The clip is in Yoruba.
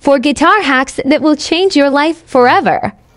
for guitar hacks that will change your life forever.